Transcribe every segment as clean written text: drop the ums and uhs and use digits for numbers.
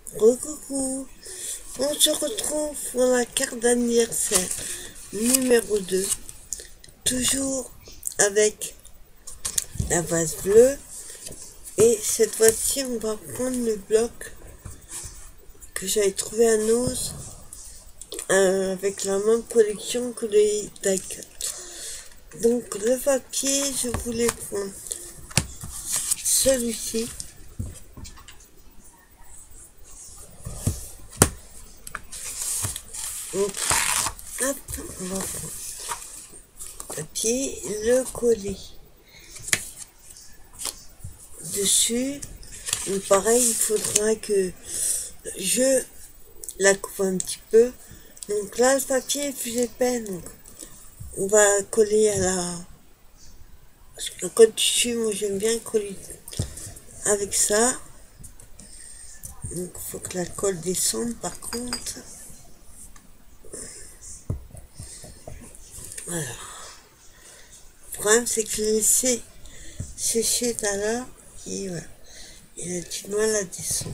Recoucou, on se retrouve pour la carte d'anniversaire numéro 2, toujours avec la vase bleue, et cette fois-ci on va prendre le bloc que j'avais trouvé à Nose avec la même collection que les decks. Donc le papier, je voulais prendre celui-ci. Donc, hop, on va prendre le papier, le coller dessus. Donc pareil, il faudra que je la coupe un petit peu. Donc là, le papier est plus épais, donc on va coller à la... Parce que le code dessus, moi j'aime bien coller avec ça. Donc il faut que la colle descende par contre. Voilà. Le problème c'est que je l'ai laissé sécher tout à l'heure et voilà. Il a du mal à descendre.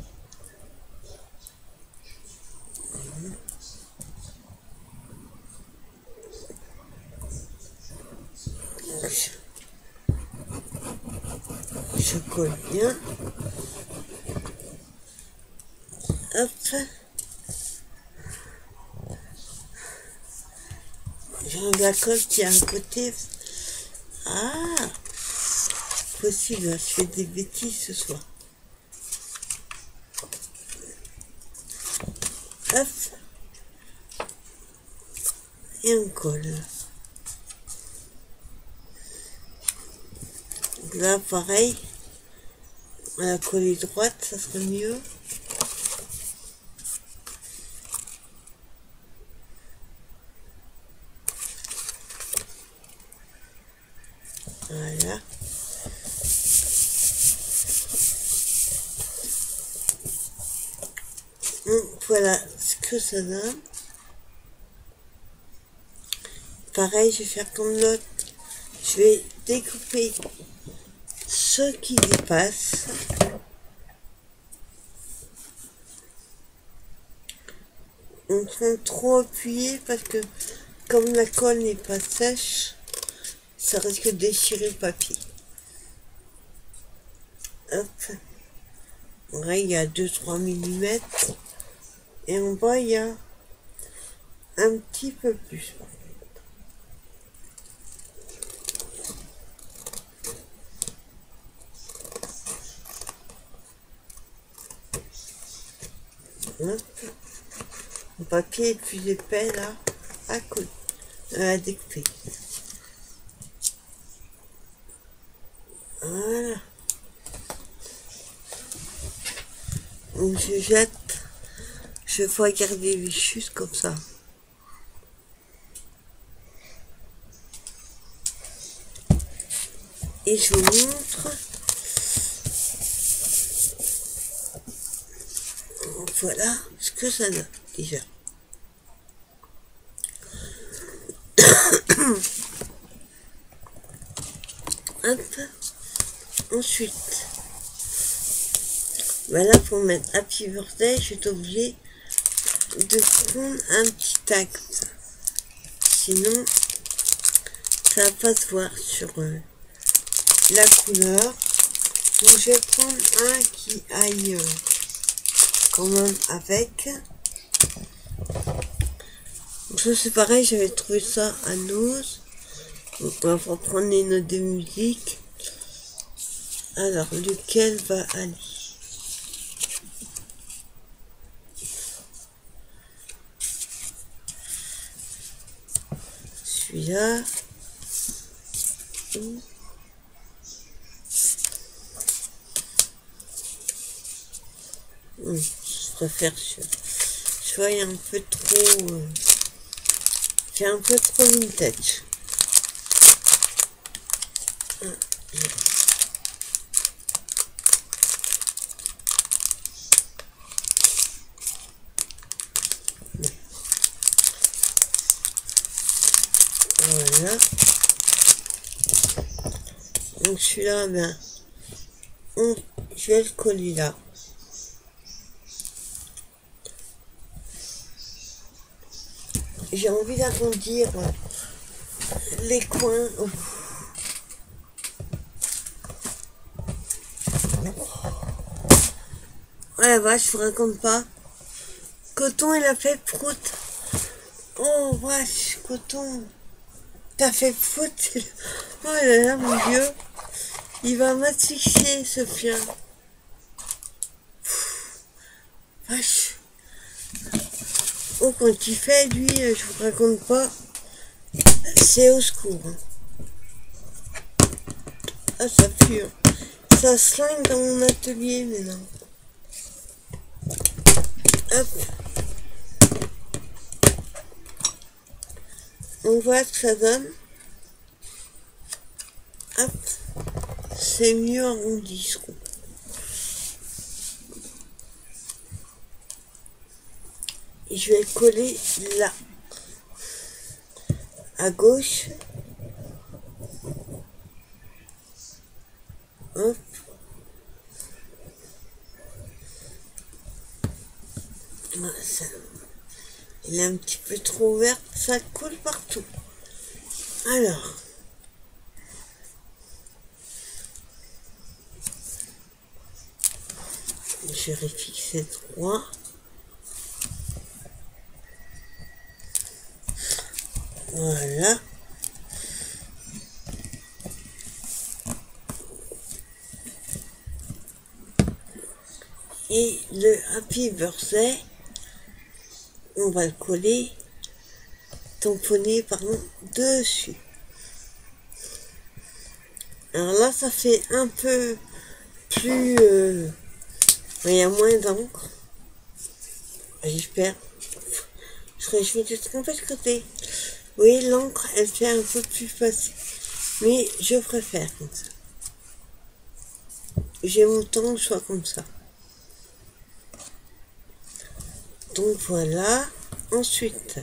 Je colle bien. Hop. J'ai de la colle qui est à côté. Ah, possible, je fais des bêtises ce soir. Hop. Et on colle. Donc là, pareil. On va coller droite, ça serait mieux. Voilà. Donc, voilà ce que ça donne. Pareil, je vais faire comme l'autre. Je vais découper ce qui dépasse. On prend trop appuyé parce que comme la colle n'est pas sèche, ça risque de déchirer le papier. Hop. Là, il y a 2-3 mm. Et en bas, il y a un petit peu plus. Hop. Le papier est plus épais là, à découper. Voilà. Donc je jette, je vais regarder juste comme ça. Et je vous montre. Voilà ce que ça donne déjà. Hop. Ensuite, voilà, pour mettre Happy Birthday, je suis obligée de prendre un petit acte. Sinon, ça va pas se voir sur la couleur. Donc je vais prendre un qui aille quand même avec. Donc ça c'est pareil, j'avais trouvé ça à Nose. Donc on va prendre les notes de musique. Alors lequel va aller? Celui-là. Je préfère soit un peu trop c'est un peu trop vintage. Voilà. Donc celui-là, ben, je vais le coller là. j'ai envie d'arrondir les coins. Oh la vache, je vous raconte pas. Coton, il a fait prout. Oh vache, Coton, t'as fait prout. Oh là là, mon Dieu. Il va m'asphyxier, ce chien. Vache. Oh, quand il fait, lui, je vous raconte pas. C'est au secours. Ah, ça pue. Ça slingue dans mon atelier maintenant. Hop. On voit ce que ça donne. Hop. C'est mieux arrondi, je trouve. Et je vais le coller là. À gauche. Hop. Ça. Il est un petit peu trop ouvert, ça coule partout. Alors. Je vérifie que c'est droit. Voilà. Et le Happy Birthday, on va le coller, tamponner, pardon, dessus. Alors là, ça fait un peu plus... il y a moins d'encre. J'espère. Je vais te tromper de côté. Oui, l'encre, elle fait un peu plus facile. Mais je préfère comme ça. J'ai mon temps que ce soit comme ça. Donc voilà. Ensuite,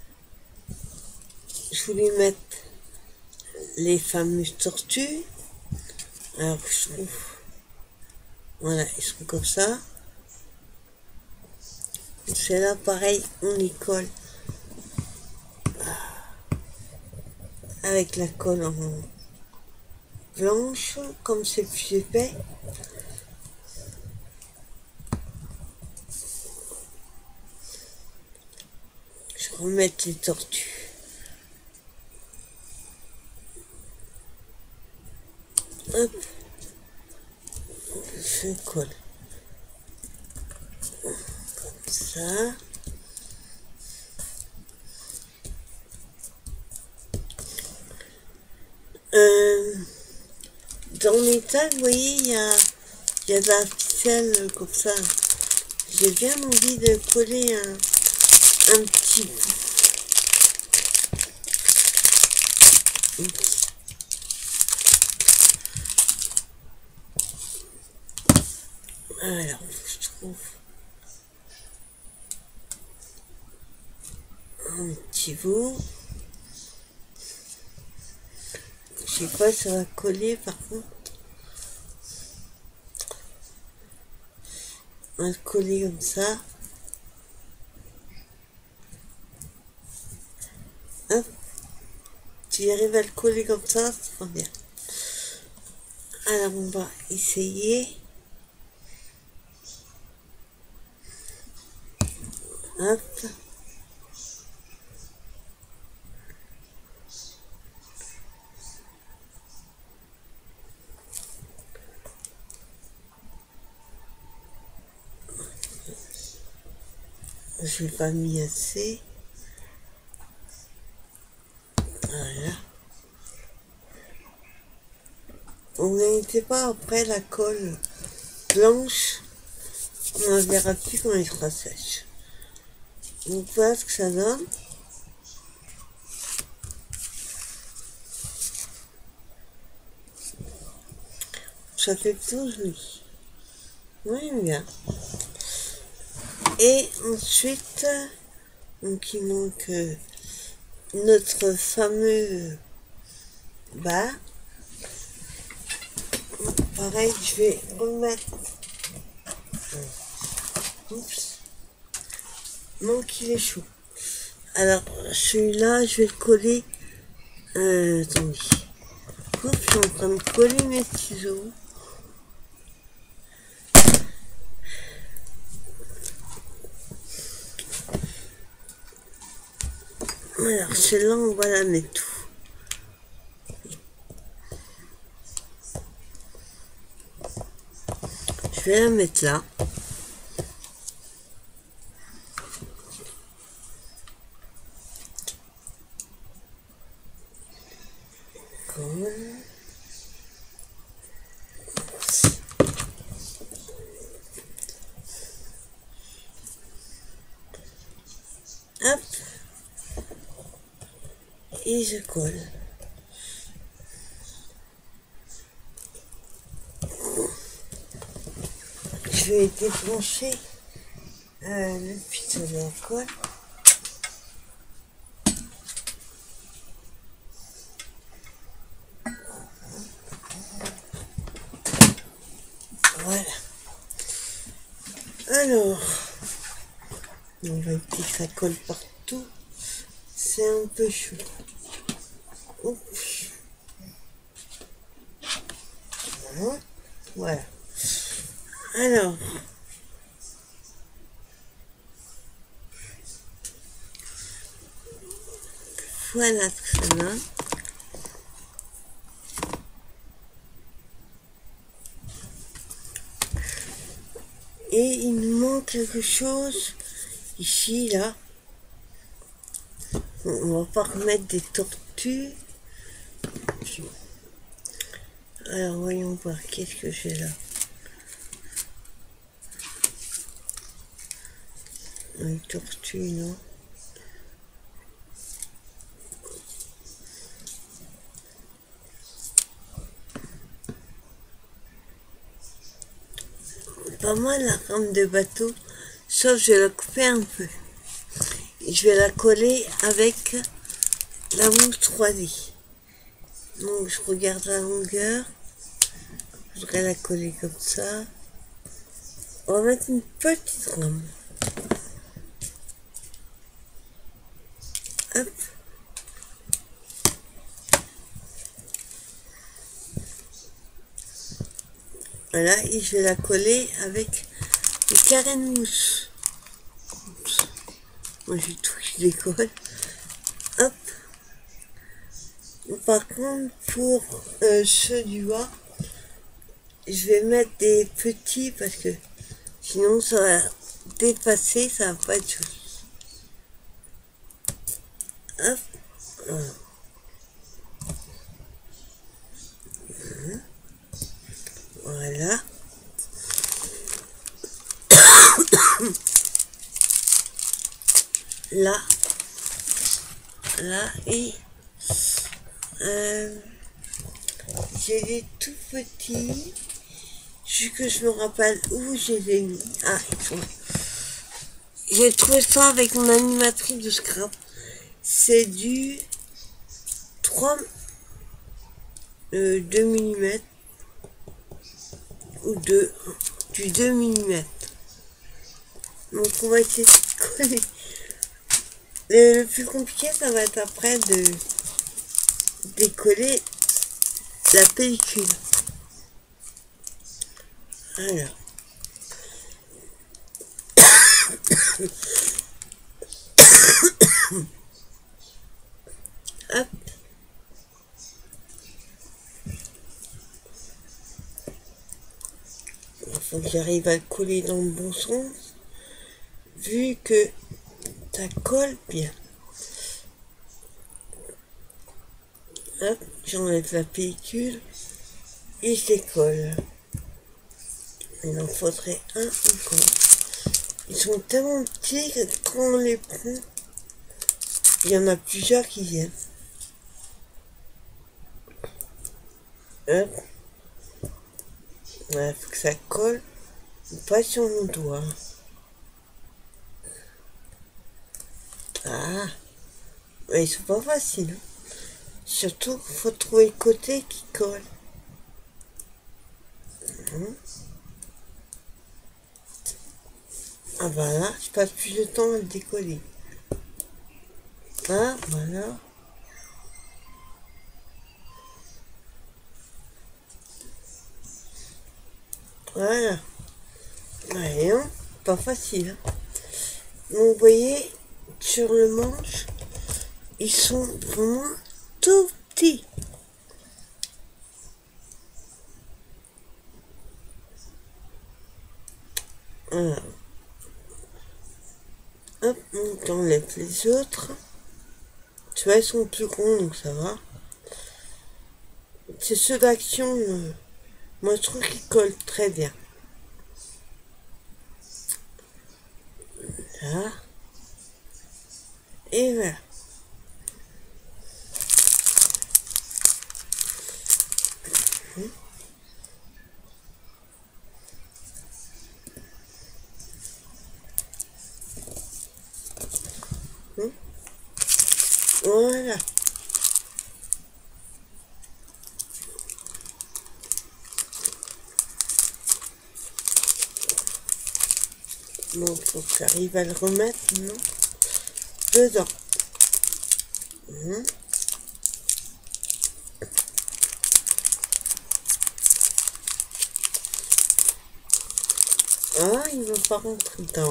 je voulais mettre les fameuses tortues. Alors, je trouve... Voilà, ils sont comme ça. C'est là pareil, on y colle. Avec la colle en blanche, comme c'est plus épais. Je remets les tortues. Hop. Je colle. Comme ça. Dans mes tags, vous voyez, il y a de la ficelle comme ça. J'ai bien envie de coller un petit peu. Alors, je trouve un petit bout. Je sais pas si ça va coller par contre. On va le coller comme ça. Hop. Tu arrives à le coller comme ça, c'est pas bien. Alors on va essayer. Hop. Je n'ai pas mis assez. Voilà. On n'était pas après la colle blanche. On ne verra plus quand elle sera sèche. Donc voilà ce que ça donne. Ça fait plutôt joli. Oui, bien. Et ensuite, donc il manque notre fameux bas. Pareil, je vais remettre. Oups. Manque il est chaud. Alors, celui-là, je vais le coller. Attendez. Oups, je suis en train de coller mes ciseaux. Alors, celle-là, on va la mettre tout. Je vais la mettre là. Hop. Et je colle. Je vais débrancher le pistolet à colle. Voilà. Alors, on va éviter que ça colle partout. C'est un peu chaud. Oups. Voilà. Alors, voilà ce que ça donne. Et il nous manque quelque chose ici, là. On va pas remettre des tortues. Alors, voyons voir, qu'est-ce que j'ai là. Une tortue, non. Pas mal la rame de bateau, sauf je vais la couper un peu. Et je vais la coller avec la mousse 3D. Donc je regarde la longueur. Je voudrais la coller comme ça. On va mettre une petite rame. Hop. Voilà, et je vais la coller avec le carré de mousse. Oups. Moi j'ai tout qui décolle. Hop. Par contre, pour ceux du bas, je vais mettre des petits parce que sinon ça va dépasser, ça va pas être joli. Hop. Voilà. Là. Là et j'ai des tout petits. Juste que je me rappelle où j'ai les mis. Ah, ils sont là. J'ai trouvé ça avec mon animatrice de scrap. C'est du 3 2 mm ou 2 du 2 mm. Donc on va essayer de coller. Le plus compliqué, ça va être après de décoller la pellicule. Alors. Hop. Il faut que j'arrive à le coller dans le bon sens. Vu que ça colle bien. Hop, j'enlève la pellicule et je décolle. Il en faudrait un encore. Ils sont tellement petits que quand on les prend, il y en a plusieurs qui viennent. Hop. Il faut que ça colle pas sur mon doigt. Ah, mais ils sont pas faciles. Surtout qu'il faut trouver le côté qui colle. Ah bah là, je passe plus de temps à le décoller. Ah, voilà. Voilà. Ouais, hein, pas facile. Hein. Donc, vous voyez, sur le manche, ils sont vraiment tout petits. Voilà. Hop, on enlève les autres. Tu vois, ils sont plus grands, donc ça va. C'est ceux d'action, moi je trouve qu'ils collent très bien. Là. Et voilà. Voilà. Donc, faut que j'arrive à le remettre, non, dedans. Ah, il ne veut pas rentrer dedans.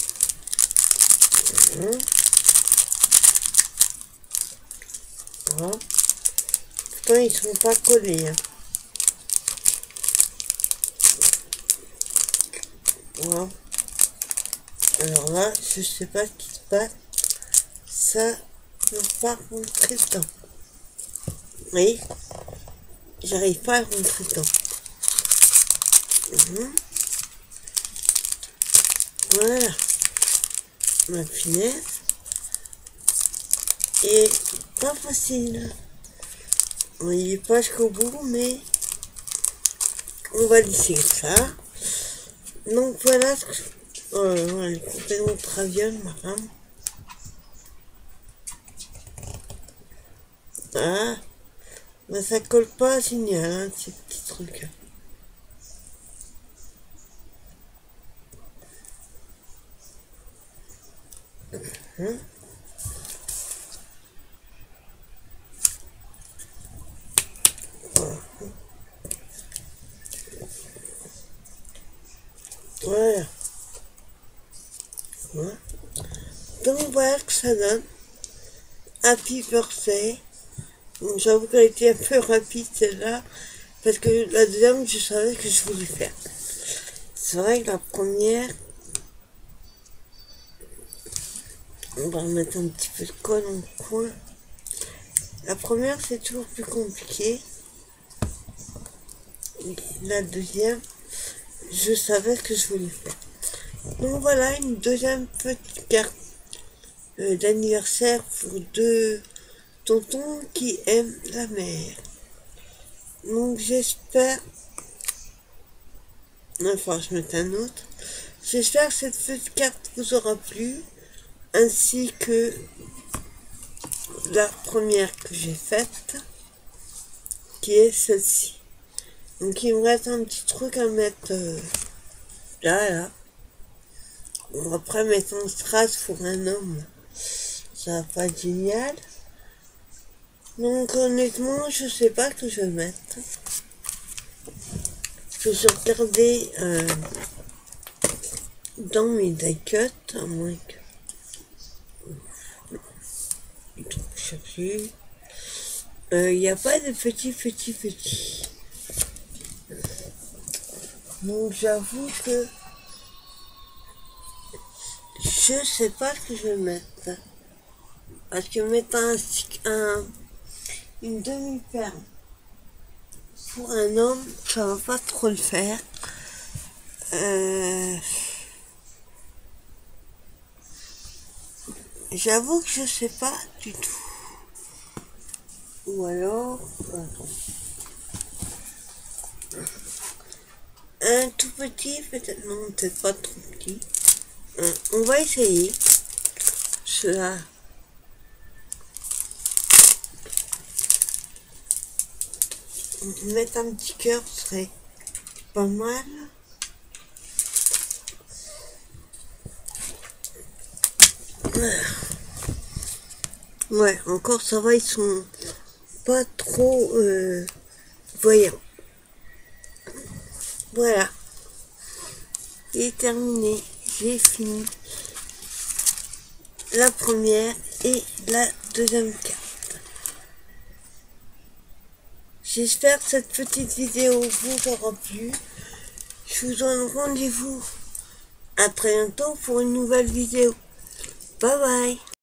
Ah. Pourtant, ils sont pas collés. Hein. Voilà. Alors là, je sais pas ce qui se passe. Ça ne veut pas rentrer dedans. Oui, j'arrive pas à rentrer dedans. Voilà. Ma finesse. Et pas facile. On n'y est pas jusqu'au bout, mais on va lisser ça. Donc voilà ce que elle est complètement traviole, ma femme. Ah, mais ça colle pas génial, hein, ces petits trucs. Hein. Voilà. Voilà. Donc voilà que ça donne. Happy birthday. Bon, j'avoue qu'elle était un peu rapide celle-là, parce que la deuxième, je savais que je voulais faire. C'est vrai que la première, on va remettre un petit peu de colle en coin. La première, c'est toujours plus compliqué. Et la deuxième, je savais ce que je voulais faire. Donc voilà, une deuxième petite carte d'anniversaire pour deux tontons qui aiment la mer. Donc j'espère, enfin je mets un autre, j'espère que cette petite carte vous aura plu, ainsi que la première que j'ai faite, qui est celle-ci. Donc il me reste un petit truc à mettre là. Bon, après mettre en strass pour un homme, ça va pas être génial. Donc honnêtement, je sais pas ce que je vais mettre. Je vais regarder dans mes die cuts, à moins que je sais plus. Il n'y a pas de petits. Donc j'avoue que je sais pas ce que je vais mettre. Parce que mettre une demi-perle pour un homme, ça va pas trop le faire. J'avoue que je sais pas du tout. Ou alors, un tout petit, peut-être, non, peut-être pas trop petit. On va essayer. Cela. Mettre un petit cœur serait pas mal. Ouais, encore ça va, ils sont pas trop voyants. Voilà, c'est terminé. J'ai fini la première et la deuxième carte. J'espère que cette petite vidéo vous aura plu. Je vous donne rendez-vous à très bientôt pour une nouvelle vidéo. Bye bye.